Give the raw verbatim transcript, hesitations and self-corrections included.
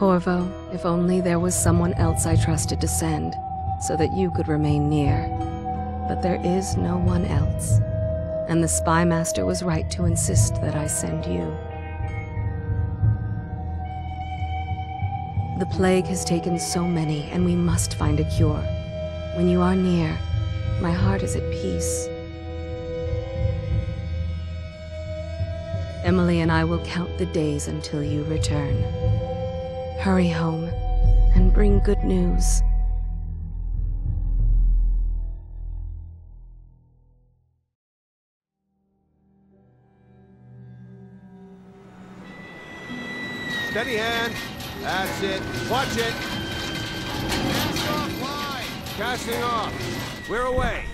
Corvo, if only there was someone else I trusted to send, so that you could remain near. But there is no one else, and the Spy Master was right to insist that I send you. The plague has taken so many, and we must find a cure. When you are near, my heart is at peace. Emily and I will count the days until you return. Hurry home, and bring good news. Steady hand. That's it. Watch it. Cast off line. Casting off. We're away.